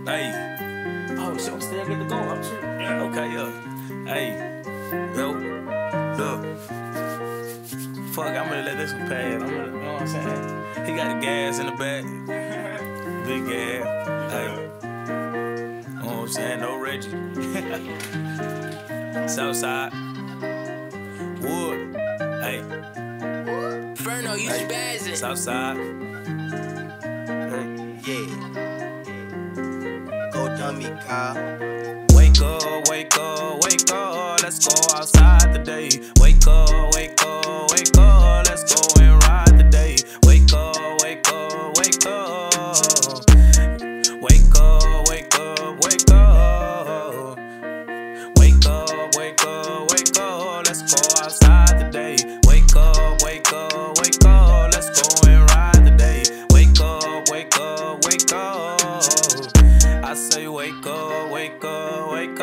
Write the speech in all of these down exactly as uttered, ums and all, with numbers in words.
Hey. Oh, shit, I'm still good to go. I'm sure. Yeah, okay, yeah. Hey. Yo. Look. Fuck, I'm gonna let this one pass. I'm gonna, you know what I'm saying? He got the gas in the back. Big gas. Hey. You know what I'm saying? No Reggie. Southside. Wood. Hey. Ferno, you Hey. spazzing. Southside. Hey. Yeah. Go dummy, Kyle. Wake up, wake up, wake up, let's go outside today. Wake up, wake up, wake up, let's go and ride today. Wake up, wake up, wake up. Wake up, wake up, wake up. Wake up, wake up, wake up, let's go outside today. Wake up, wake up, wake up, let's go and ride today. Wake up, wake up, wake up. I say wake up, wake up, wake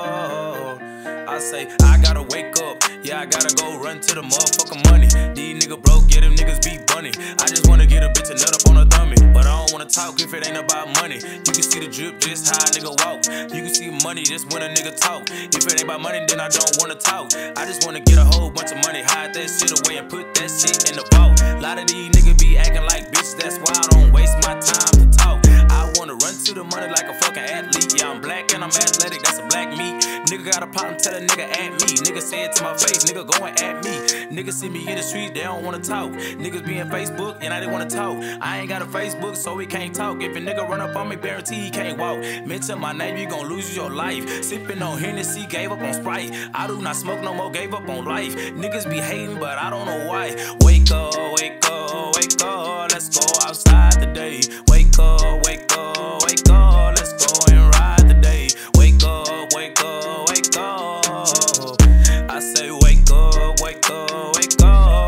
up. I say I gotta wake up, yeah I gotta go run to the motherfucking money. These niggas broke, yeah them niggas be bunny. I just wanna get a bitch and nut up on her dummy, but I don't wanna talk if it ain't about money. You can see the drip, just how a nigga walk. You can see money, just when a nigga talk. If it ain't about money, then I don't wanna talk. I just wanna get a whole bunch of money, hide that shit away and put that shit in the vault. A lot of these niggas be acting like bitches, that's why I don't waste my time to talk. I wanna run to the money like a fucking athlete. Yeah, I'm black and I'm athletic, that's a black meat. Nigga got a problem, tell a nigga at me. Nigga say it to my face, nigga going at me. Niggas see me in the street, they don't wanna talk. Niggas be in Facebook, and I didn't wanna talk. I ain't got a Facebook, so we can't talk. If a nigga run up on me, guarantee he can't walk. Mention my name, you gon' lose your life. Sippin' on Hennessy, gave up on Sprite. I do not smoke no more, gave up on life. Niggas be hating, but I don't know why. Wake up, wake up, wake up, let's go outside today. Wake up, wake up, wake up, let's go and ride today. Wake up, wake up, wake up. I say wake up, wake up, wake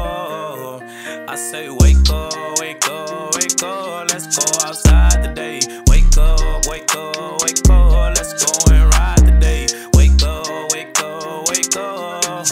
up. I say wake up, wake up, wake up, let's go outside today. Wake up, wake up, wake up, let's go and ride today. Wake up, wake up, wake up.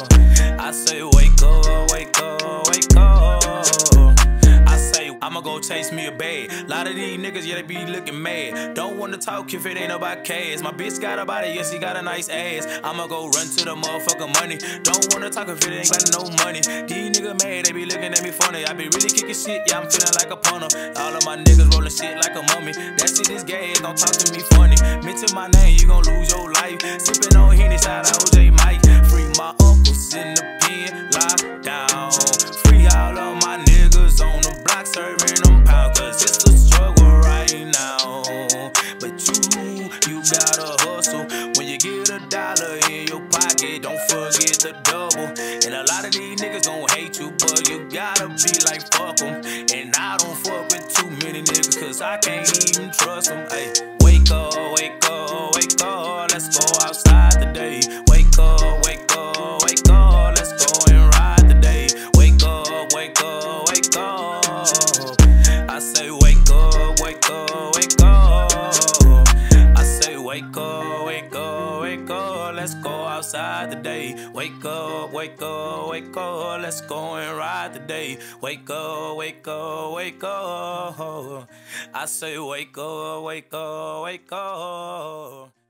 I say wake up, wake up, wake up. I say I'ma go chase me a bag. Lot of these niggas, yeah, they be looking mad. Don't wanna talk if it ain't about cash. My bitch got a body, yes, she got a nice ass. I'ma go run to the motherfucking money. Don't wanna talk if it ain't got no money. These niggas mad, they be looking at me funny. I be really kicking shit, yeah, I'm feeling like a punter. All of my niggas rolling shit like a mummy. That shit is gas, don't talk to me funny. Mention my name, you gon' lose your life. Sippin' on Henny, shout out O J Mike. Free my uncles in the pen, lock down. Free all of my niggas on the block, serving them pound, cause it's a struggle right now. But you, you gotta hustle. When you get a dollar in your pocket, don't forget the double. And a lot of these niggas gon' hate you, but you gotta be like fuck them. And I don't fuck with too many niggas, cause I can't even trust them. Ay, wake up, wake up, wake up, let's go outside today. Wake up, wake up, wake up, let's go and ride today. Wake up, wake up, wake up. I say wake up, wake up, wake up. I say wake up, wake up, wake up, let's go outside today. Wake up, wake up, wake up, let's go and ride today. Wake up, wake up, wake up. I say wake up, wake up, wake up.